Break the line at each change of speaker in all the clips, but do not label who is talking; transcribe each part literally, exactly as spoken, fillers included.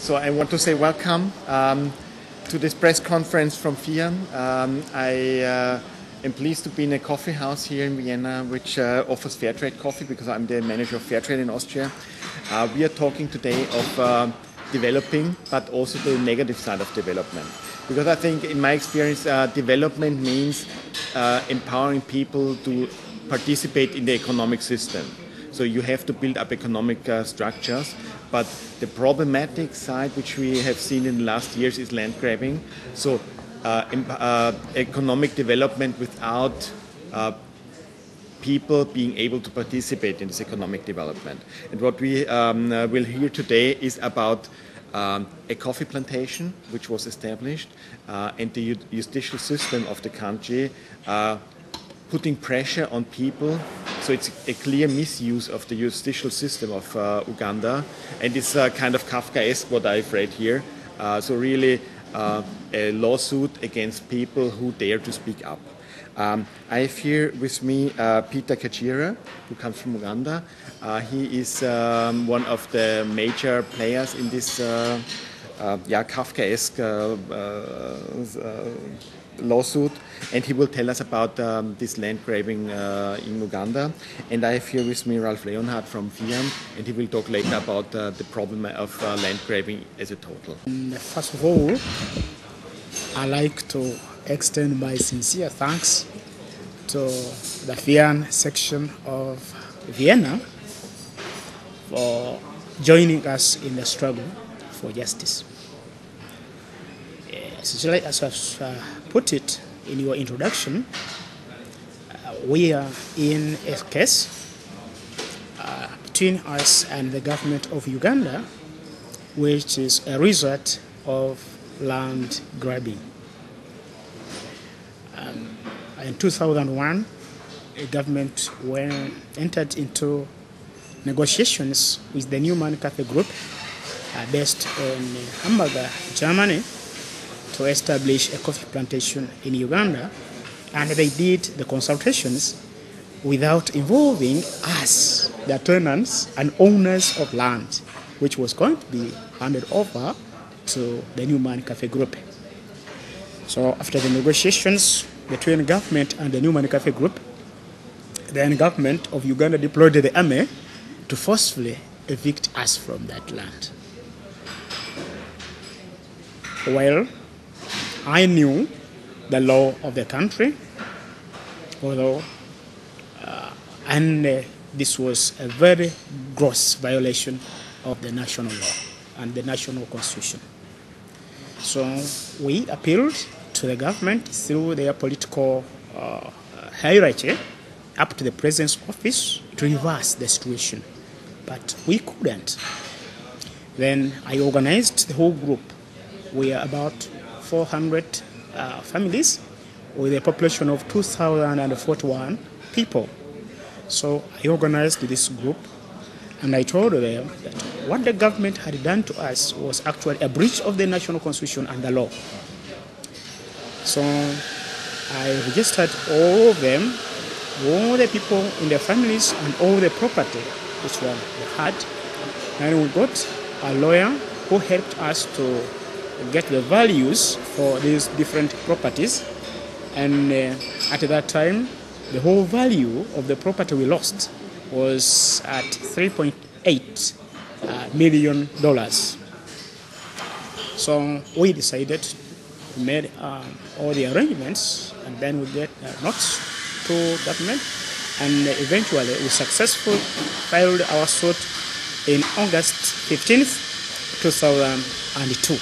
So I want to say welcome um, to this press conference from FIAN. Um, I uh, am pleased to be in a coffee house here in Vienna, which uh, offers fair trade coffee, because I'm the manager of fair trade in Austria. Uh, we are talking today of uh, developing, but also the negative side of development. Because I think, in my experience, uh, development means uh, empowering people to participate in the economic system. So you have to build up economic uh, structures, but the problematic side, which we have seen in the last years, is land grabbing. So uh, uh, economic development without uh, people being able to participate in this economic development. And what we um, uh, will hear today is about um, a coffee plantation which was established uh, and the judicial system of the country uh, putting pressure on people. So it's a clear misuse of the judicial system of uh, Uganda, and it's uh, kind of Kafkaesque what I've read here. Uh, so really uh, a lawsuit against people who dare to speak up. Um, I have here with me uh, Peter Kajira, who comes from Uganda. Uh, he is um, one of the major players in this uh, uh, yeah, Kafkaesque uh, uh, lawsuit, and he will tell us about um, this land grabbing uh, in Uganda. And I have here with me Ralph Leonhardt from FIAN, and he will talk later about uh, the problem of uh, land grabbing as a total.
First of all, I'd like to extend my sincere thanks to the FIAN section of Vienna for joining us in the struggle for justice. As I've uh, put it in your introduction, uh, we are in a case uh, between us and the government of Uganda, which is a result of land grabbing. Um, in two thousand one, the government went, entered into negotiations with the Newman Cafe Group, uh, based in Hamburg, Germany, to establish a coffee plantation in Uganda, and they did the consultations without involving us, the tenants and owners of land, which was going to be handed over to the Newman Cafe Group. So after the negotiations between the government and the Newman Cafe Group, the government of Uganda deployed the army to forcefully evict us from that land. Well, I knew the law of the country, although, uh, and uh, this was a very gross violation of the national law and the national constitution. So we appealed to the government through their political uh, hierarchy up to the president's office to reverse the situation, but we couldn't. Then I organized the whole group. We are about four hundred uh, families with a population of two thousand forty-one people. So I organized this group, and I told them that what the government had done to us was actually a breach of the national constitution and the law. So I registered all of them, all the people in their families and all the property which were had, and we got a lawyer who helped us to get the values for these different properties, and uh, at that time the whole value of the property we lost was at three point eight uh, million dollars. So we decided, we made um, all the arrangements, and then we get uh, notes to government, and eventually we successfully filed our suit in August fifteenth, two thousand two.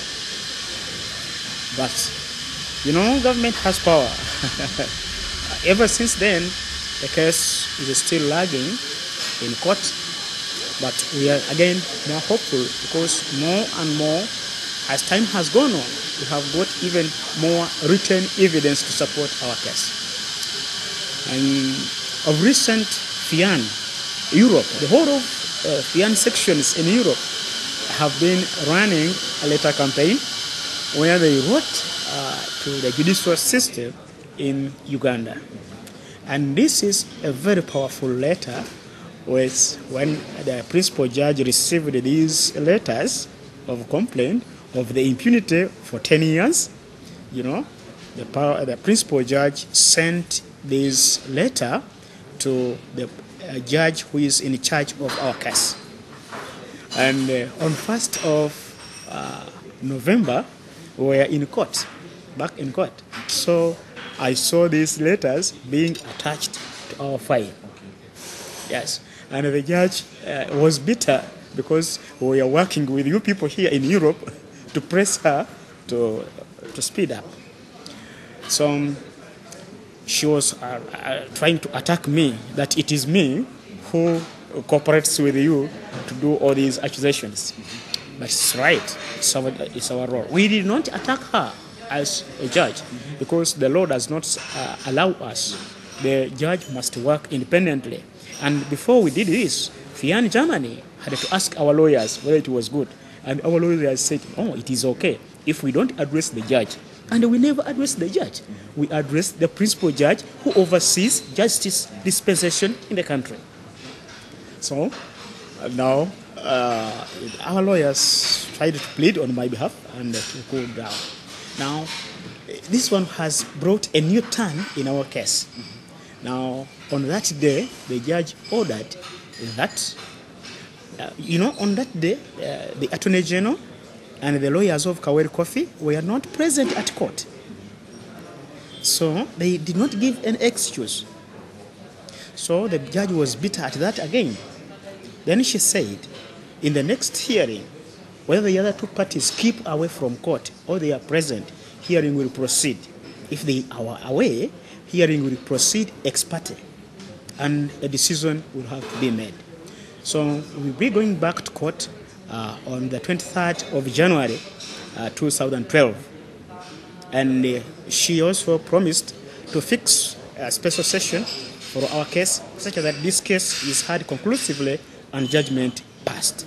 But, you know, government has power. Ever since then, the case is still lagging in court. But we are, again, more hopeful, because more and more, as time has gone on, we have got even more written evidence to support our case. And of recent, FIAN, Europe, the whole of uh, FIAN sections in Europe have been running a letter campaign where they wrote uh, to the judicial system in Uganda. And this is a very powerful letter, which when the principal judge received these letters, of complaint of the impunity for ten years. You know, the, power, the principal judge sent this letter to the uh, judge who is in charge of our case. And uh, on first of uh, November, we were in court, back in court. So I saw these letters being attached to our file. Yes, and the judge uh, was bitter because we are working with you people here in Europe to press her to, to speed up. So um, she was uh, uh, trying to attack me, that it is me who cooperates with you to do all these accusations. But it's right, it's our, it's our role. We did not attack her as a judge because the law does not uh, allow us. The judge must work independently. And before we did this, Fian Germany had to ask our lawyers whether it was good. And our lawyers said, oh, it is okay if we don't address the judge. And we never address the judge. We address the principal judge who oversees justice dispensation in the country. So now uh, our lawyers tried to plead on my behalf and to go down. Now, this one has brought a new turn in our case. Now, on that day, the judge ordered that, uh, you know, on that day, uh, the Attorney General and the lawyers of Kawere Coffee were not present at court. So they did not give an excuse. So the judge was bitter at that again. Then she said, in the next hearing, whether the other two parties keep away from court or they are present, hearing will proceed. If they are away, hearing will proceed ex parte, and a decision will have to be made. So we'll be going back to court uh, on the twenty-third of January uh, two thousand twelve. And uh, she also promised to fix a special session for our case, such that this case is heard conclusively and judgment passed.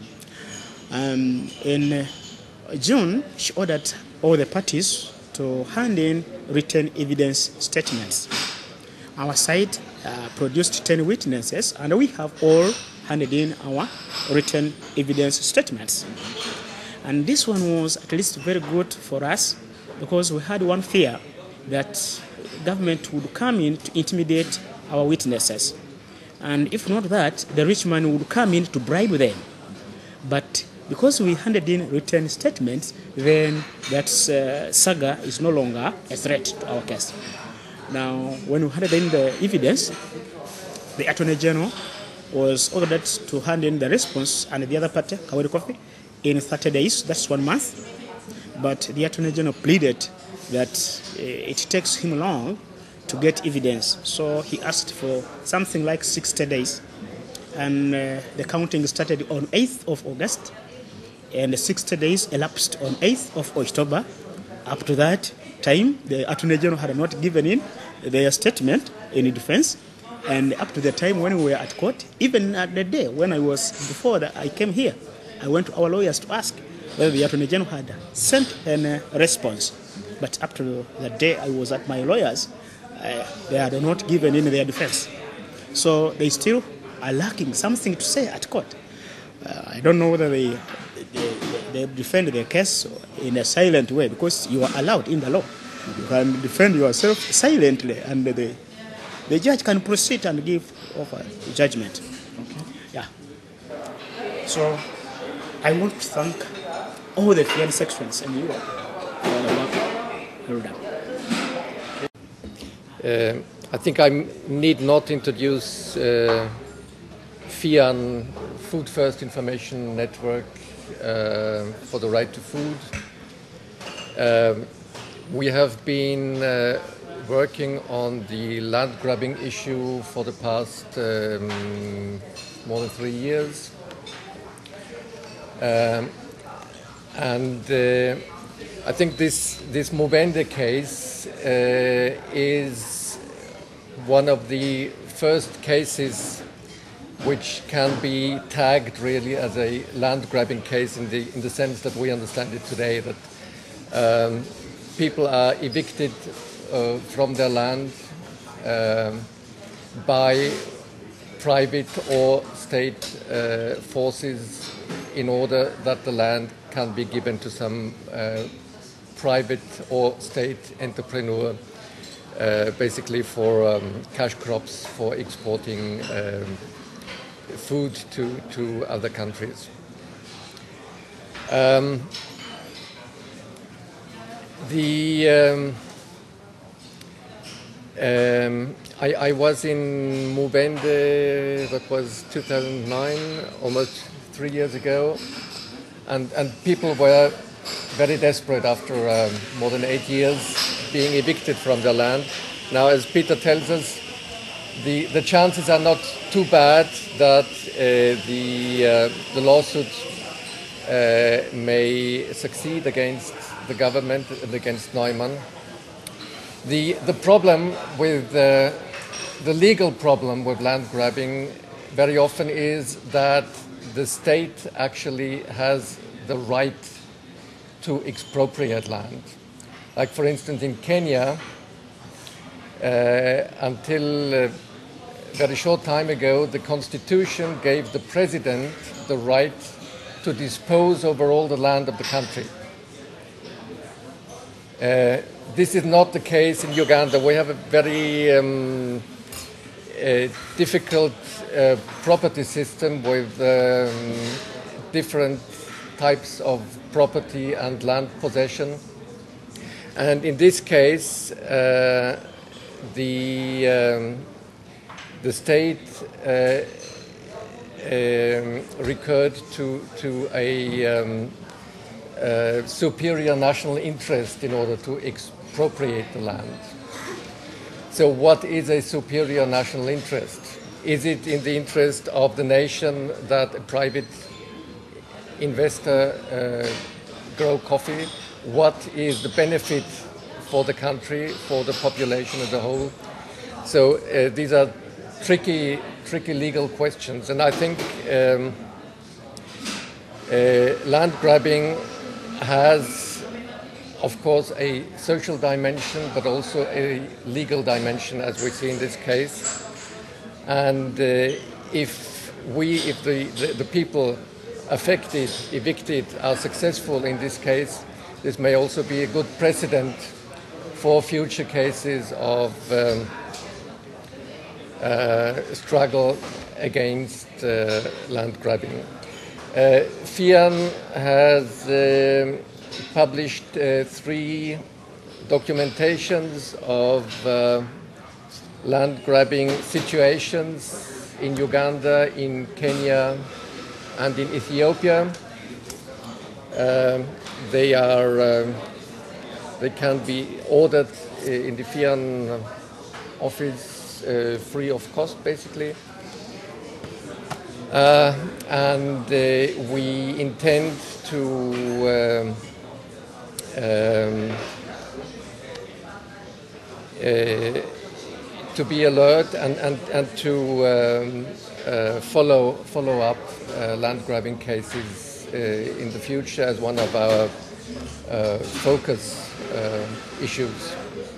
Um, in uh, June, she ordered all the parties to hand in written evidence statements. Our side uh, produced ten witnesses, and we have all handed in our written evidence statements. And this one was at least very good for us because we had one fear that government would come in to intimidate our witnesses. And if not that, the rich man would come in to bribe them. But because we handed in written statements, then that uh, saga is no longer a threat to our case. Now, when we handed in the evidence, the Attorney General was ordered to hand in the response, and the other party, Kawere Coffee, in thirty days, that's one month. But the Attorney General pleaded that uh, it takes him long to get evidence. So he asked for something like sixty days. And uh, the counting started on eighth of August, and the sixty days elapsed on eighth of October. Up to that time, the Attorney General had not given in their statement in defense. And up to the time when we were at court, even at the day when I was, before that I came here, I went to our lawyers to ask whether the Attorney General had sent a uh, response. But up to the day I was at my lawyers, uh, they had not given in their defense. So they still are lacking something to say at court. Uh, I don't know whether they, they, they defend their case in a silent way, because you are allowed in the law. You can defend yourself silently, and the, the judge can proceed and give offer judgment. Okay. Yeah. So I want to thank all the Fian sections in Europe for the work well done.
Uh, I think I need not introduce uh, Fian Food First Information Network uh, for the right to food. Um, we have been uh, working on the land grabbing issue for the past um, more than three years. Um, and uh, I think this, this Movende case uh, is one of the first cases which can be tagged really as a land grabbing case in the, in the sense that we understand it today, that um, people are evicted uh, from their land um, by private or state uh, forces in order that the land can be given to some uh, private or state entrepreneur, uh, basically for um, cash crops, for exporting um, food to, to other countries. Um, the um, um, I, I was in Mubende, that was two thousand nine, almost three years ago, and, and people were very desperate after um, more than eight years being evicted from their land. Now, as Peter tells us, the, the chances are not too bad that uh, the, uh, the lawsuit uh, may succeed against the government and against Neumann. The, the problem with uh, the legal problem with land grabbing very often is that the state actually has the right to expropriate land. Like, for instance, in Kenya, uh, until a very short time ago, the constitution gave the president the right to dispose over all the land of the country. Uh, this is not the case in Uganda. We have a very um, uh, difficult uh, property system with um, different types of property and land possession. And in this case, uh, the, um, the state uh, um, recurred to, to a um, uh, superior national interest in order to expropriate the land. So what is a superior national interest? Is it in the interest of the nation that a private investor uh, grow coffee? What is the benefit for the country, for the population as a whole? So uh, these are tricky, tricky legal questions, and I think um, uh, land grabbing has, of course, a social dimension, but also a legal dimension, as we see in this case. And uh, if we, if the, the, the people affected, evicted, are successful in this case, this may also be a good precedent for future cases of um, uh, struggle against uh, land grabbing. Uh, FIAN has um, published uh, three documentations of uh, land grabbing situations in Uganda, in Kenya, and in Ethiopia. Uh, they are um, they can be ordered in the FIAN office uh, free of cost, basically. Uh, and uh, we intend to um, um, uh, to be alert and, and, and to um, uh, follow follow up uh, land grabbing cases uh, in the future as one of our uh, focus uh, issues.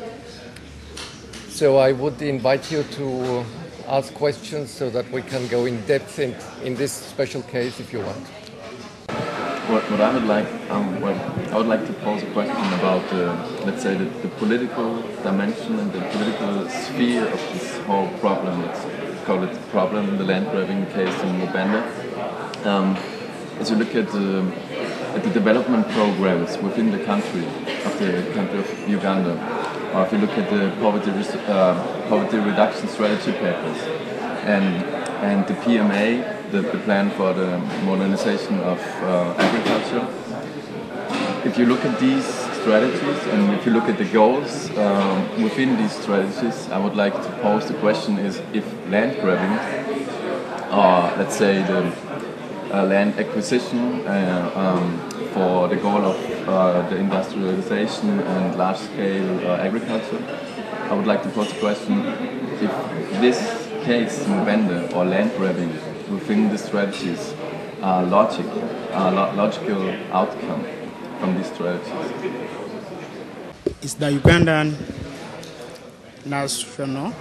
So I would invite you to ask questions so that we can go in depth in, in this special case if you want.
What, what I would like, um, well, I would like to pose a question about, uh, let's say, the, the political dimension and the political sphere of this whole problem. Let's call it problem, the land grabbing case in Mubende. Um, as you look at the, at the development programs within the country, of the country of Uganda, or if you look at the poverty, uh, poverty reduction strategy papers, and, and the P M A, the, the plan for the modernization of uh, agriculture. If you look at these strategies and if you look at the goals um, within these strategies, I would like to pose the question is if land grabbing, or let's say the uh, land acquisition uh, um, for the goal of uh, the industrialization and large-scale uh, agriculture, I would like to pose the question if this case, Mubende, or land grabbing within the strategies are logic, are lo logical outcome from these strategies.
It's the Ugandan national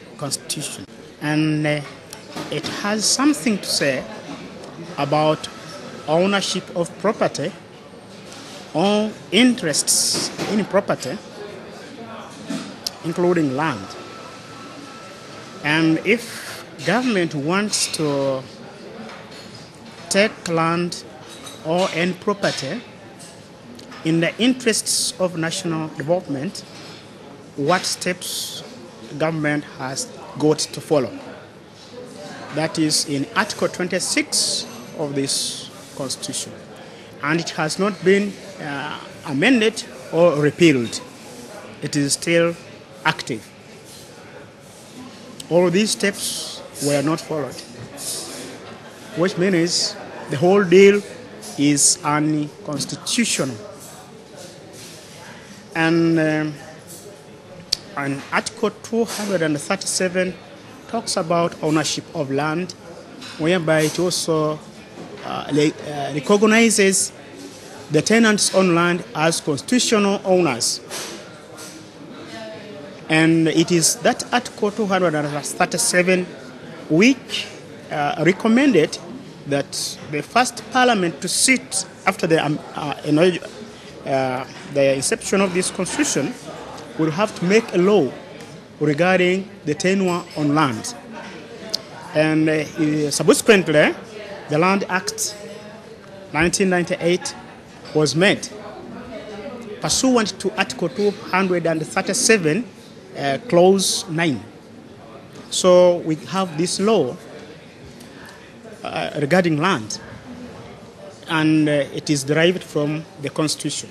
constitution, and uh, it has something to say about ownership of property or interests in property, including land. And if government wants to take land or any property in the interests of national development, what steps government has got to follow? That is in Article twenty-six of this Constitution. And it has not been uh, amended or repealed. It is still active. All these steps were not followed, which means the whole deal is unconstitutional. And, um, and Article two hundred thirty-seven talks about ownership of land, whereby it also uh, uh, recognizes the tenants on land as constitutional owners. And it is that Article two hundred thirty-seven which uh, recommended that the first parliament to sit after the, um, uh, uh, the inception of this constitution would have to make a law regarding the tenure on land. And uh, subsequently, the Land Act nineteen ninety-eight was made pursuant to Article two hundred thirty-seven, uh, Clause nine. So we have this law uh, regarding land, and uh, it is derived from the Constitution.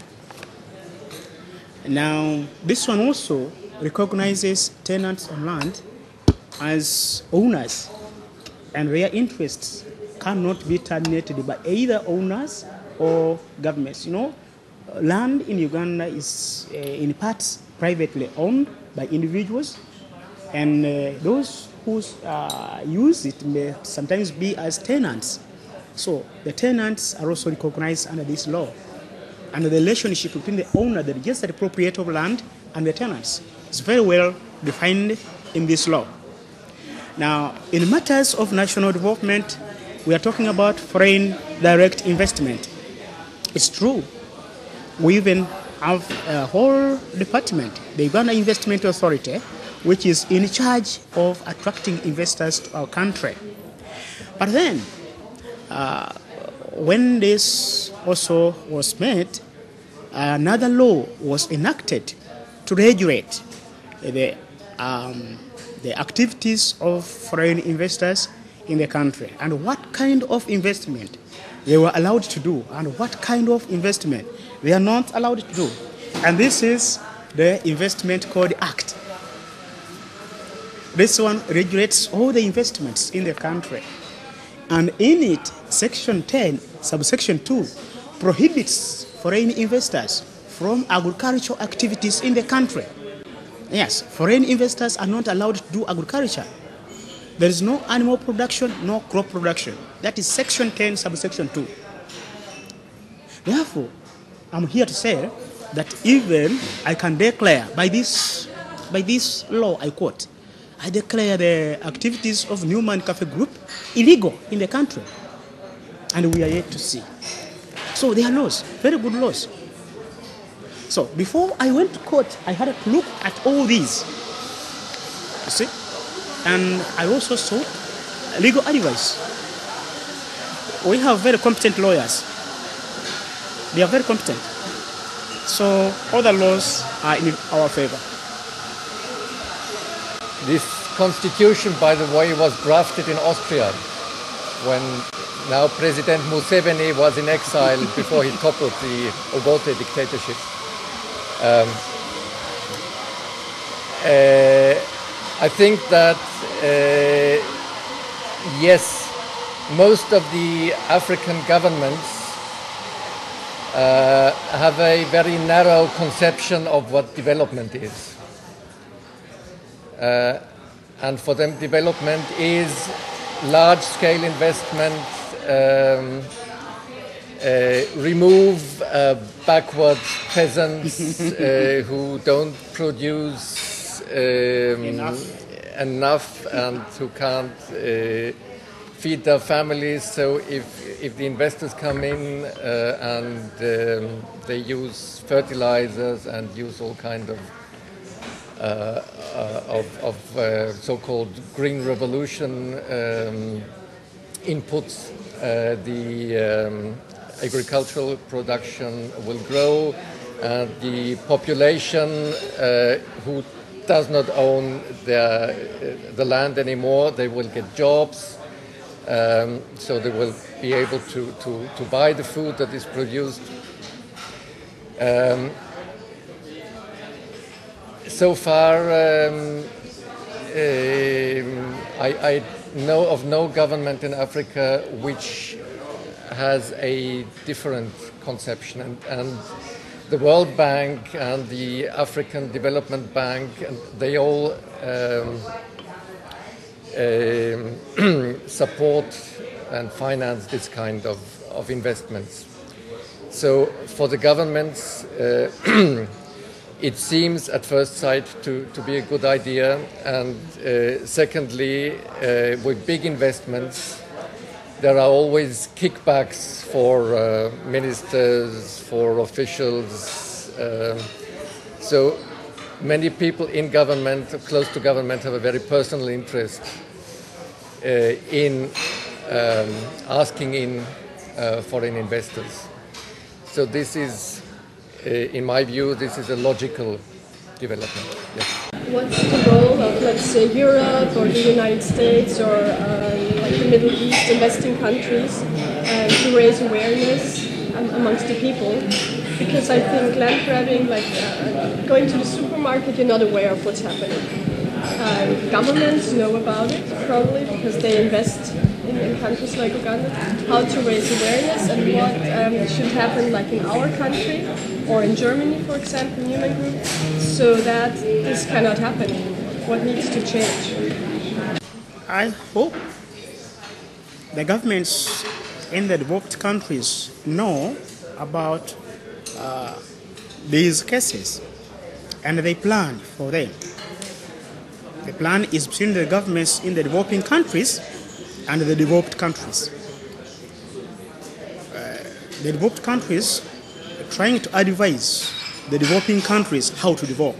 Now, this one also recognizes tenants on land as owners, and their interests cannot be terminated by either owners or governments. You know, land in Uganda is uh, in parts privately owned by individuals, and uh, those who uh, use it may sometimes be as tenants. So the tenants are also recognized under this law, and the relationship between the owner, the registered appropriator of land, and the tenants is very well defined in this law. Now, in matters of national development, we are talking about foreign direct investment. It's true. We even have a whole department, the Uganda Investment Authority, which is in charge of attracting investors to our country. But then, uh, when this also was made, another law was enacted to regulate the, um, the activities of foreign investors in the country, and what kind of investment they were allowed to do, and what kind of investment they are not allowed to do. And this is the Investment Code Act. This one regulates all the investments in the country. And in it, Section ten, subsection two, prohibits foreign investors from agricultural activities in the country. Yes, foreign investors are not allowed to do agriculture. There is no animal production, no crop production. That is Section ten, subsection two. Therefore, I'm here to say that even I can declare by this, by this law, I quote, I declare the activities of Newman Cafe Group illegal in the country. And we are yet to see. So they are laws, very good laws. So before I went to court, I had to look at all these. You see? And I also sought legal advice. We have very competent lawyers. They are very competent. So all the laws are in our favor.
This constitution, by the way, was drafted in Austria when now President Museveni was in exile before he toppled the Obote dictatorship. Um, uh, I think that, uh, yes, most of the African governments uh, have a very narrow conception of what development is. Uh, and for them, development is large-scale investment, um, uh, remove uh, backward peasants uh, who don't produce um,
enough.
enough and who can't uh, feed their families. So if if the investors come in uh, and um, they use fertilizers and use all kind of uh, uh, of, of uh, so-called green revolution um, inputs, uh, the um, agricultural production will grow, and the population uh, who does not own their, uh, the land anymore, they will get jobs. Um, so they will be able to, to, to buy the food that is produced. Um, so far, um, um, I, I know of no government in Africa which has a different conception, and, and the World Bank and the African Development Bank, and they all um, um, support and finance this kind of, of investments. So for the governments, uh, it seems at first sight to, to be a good idea, and uh, secondly, uh, with big investments, there are always kickbacks for uh, ministers, for officials. Uh, so many people in government, close to government, have a very personal interest uh, in um, asking in uh, foreign investors. So this is, uh, in my view, this is a logical development. Yes.
What's the role of, let's say, Europe or the United States or um, like the Middle East, investing countries, uh, to raise awareness um, amongst the people? Because I think land grabbing, like uh, going to the supermarket, you're not aware of what's happening. Um, governments know about it, probably, because they invest in, in countries like Uganda. How to raise awareness and what um, should happen, like in our country or in Germany, for example, Newman Group, so that this cannot happen. What needs to change?
I hope the governments in the developed countries know about uh, these cases and they plan for them. The plan is between the governments in the developing countries and the developed countries. Uh, the developed countries are trying to advise the developing countries how to develop.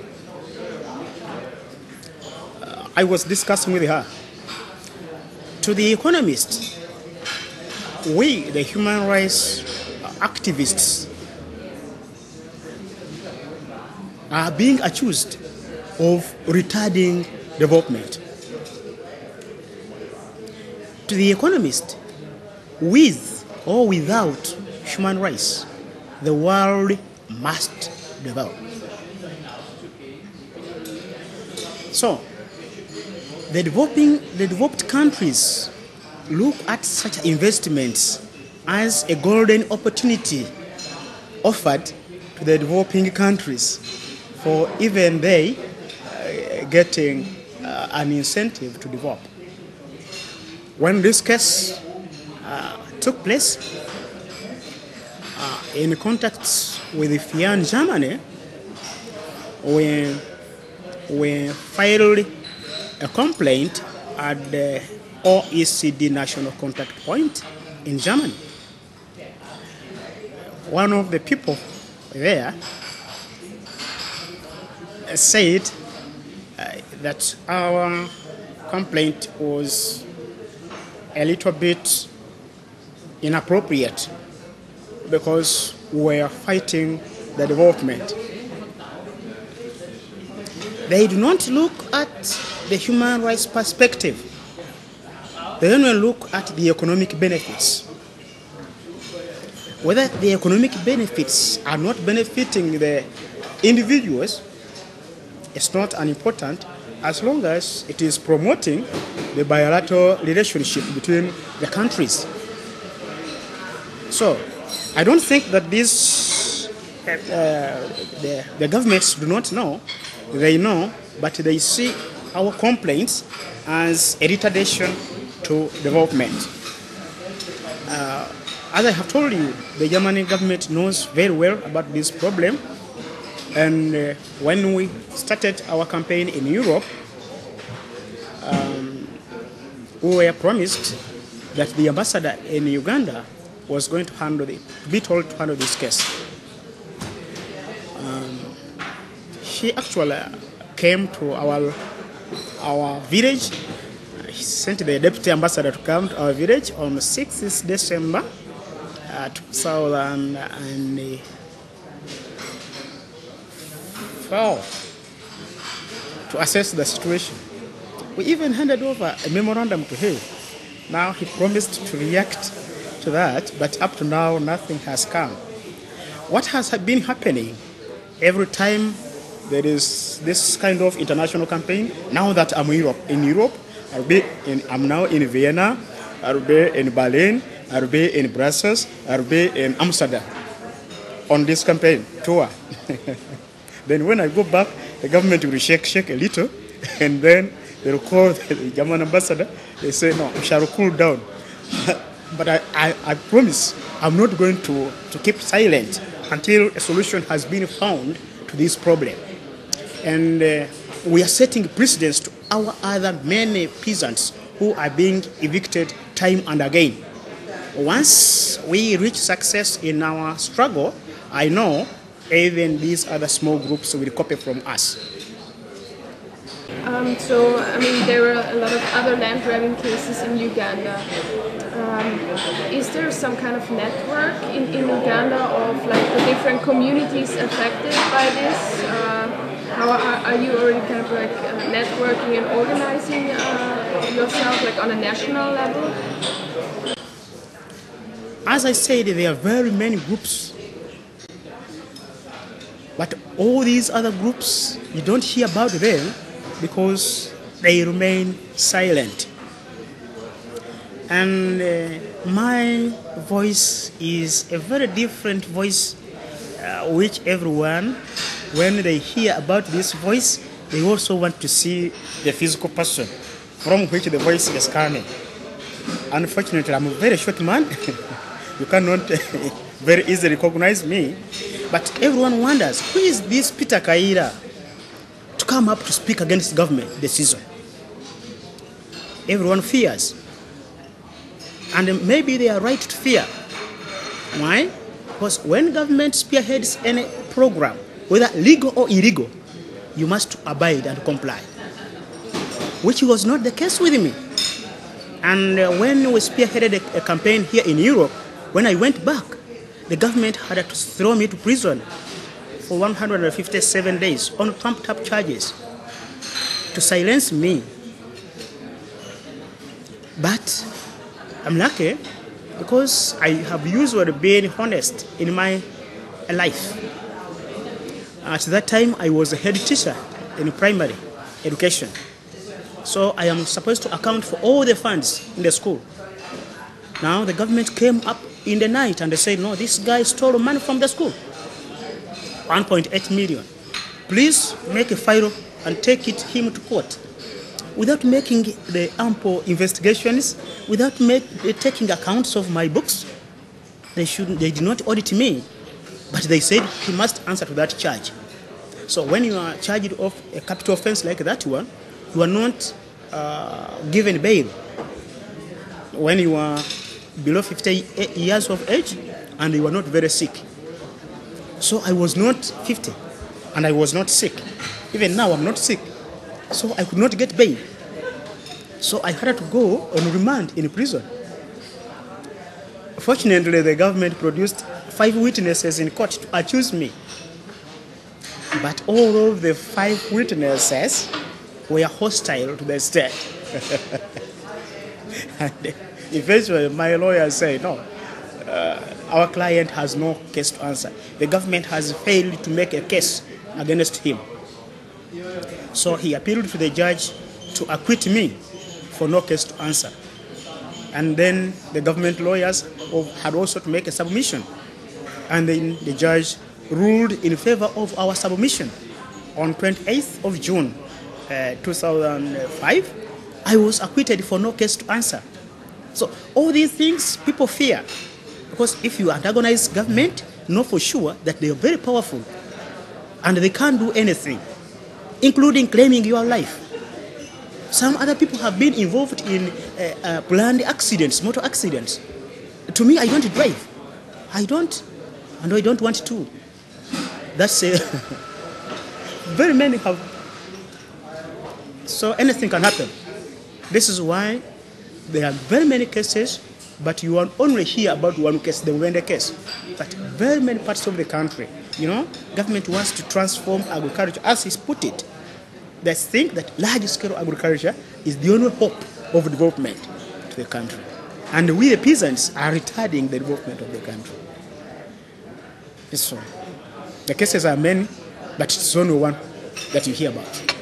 Uh, I was discussing with her. To the economists, we, the human rights activists, are being accused of retarding development. To the economist, with or without human rights, the world must develop. So, the developing, the developed countries look at such investments as a golden opportunity offered to the developing countries for even they uh, getting uh, an incentive to develop. When this case uh, took place, uh, in contacts with FIAN Germany, we, we filed a complaint at the O E C D National Contact Point in Germany. One of the people there said uh, that our complaint was a little bit inappropriate because we are fighting the development. They do not look at the human rights perspective. They only look at the economic benefits. Whether the economic benefits are not benefiting the individuals, it's not unimportant as long as it is promoting the bilateral relationship between the countries. So, I don't think that these, uh, the, the governments do not know. They know, but they see our complaints as a retardation to development. Uh, as I have told you, the German government knows very well about this problem. And uh, when we started our campaign in Europe, um, we were promised that the ambassador in Uganda was going to handle it, be told to handle this case. Um, he actually came to our our village. He sent the deputy ambassador to come to our village on the sixth of December uh, two thousand four to assess the situation. We even handed over a memorandum to him. Now he promised to react to that, but up to now nothing has come. What has been happening every time there is this kind of international campaign? Now that I'm in Europe, in Europe, I'll be in, I'm now in Vienna, I'll be in Berlin, I'll be in Brussels, I'll be in Amsterdam on this campaign tour. Then when I go back, the government will shake, shake a little, and then they will call the German ambassador. They say, no, we shall cool down. But I, I, I promise I'm not going to, to keep silent until a solution has been found to this problem. And uh, we are setting precedents to our other many peasants who are being evicted time and again. Once we reach success in our struggle, I know even these other small groups will copy from us.
Um, so, I mean, there are a lot of other land grabbing cases in Uganda. Um, is there some kind of network in, in Uganda of like the different communities affected by this? Uh, how are, are you already kind of like uh, networking and organizing uh, yourself like on a national level?
As I said, there are very many groups. But all these other groups, you don't hear about them because they remain silent. And uh, my voice is a very different voice, uh, which everyone, when they hear about this voice, they also want to see the physical person from which the voice is coming. Unfortunately, I'm a very short man. You cannot very easily recognize me. But everyone wonders, who is this Peter Kaira to come up to speak against government decision? Everyone fears. And maybe they are right to fear. Why? Because when government spearheads any program, whether legal or illegal, you must abide and comply, which was not the case with me. And uh, when we spearheaded a, a campaign here in Europe, when I went back, the government had to throw me to prison for one hundred fifty-seven days on trumped-up charges to silence me. But I'm lucky because I have usually been honest in my life. At that time, I was a head teacher in primary education. So I am supposed to account for all the funds in the school. Now the government came up in the night and they said, no, this guy stole money from the school. one point eight million. Please make a file and take it him to court. Without making the ample investigations, without make, taking accounts of my books, they, shouldn't, they did not audit me, but they said he must answer to that charge. So when you are charged of a capital offense like that one, you are not uh, given bail. When you are below fifty years of age and you are not very sick. So I was not fifty and I was not sick. Even now I'm not sick. So I could not get bail. So I had to go on remand in prison. Fortunately, the government produced five witnesses in court to accuse me. But all of the five witnesses were hostile to the state. And eventually, my lawyer said, no, uh, our client has no case to answer. The government has failed to make a case against him. So he appealed to the judge to acquit me for no case to answer. And then the government lawyers had also to make a submission. And then the judge ruled in favor of our submission. On twenty-eighth of June uh, two thousand five, I was acquitted for no case to answer. So all these things people fear. Because if you antagonize government, know for sure that they are very powerful and they can't do anything, including claiming your life. Some other people have been involved in uh, uh, planned accidents, motor accidents. To me, I don't drive. I don't, and I don't want to. That's uh, very many have. So anything can happen. This is why there are very many cases, but you will only hear about one case, the Mubende case. But very many parts of the country, you know, government wants to transform agriculture, as he's put it. They think that large-scale agriculture is the only hope of development to the country. And we, the peasants, are retarding the development of the country. So, the cases are many, but it's only one that you hear about.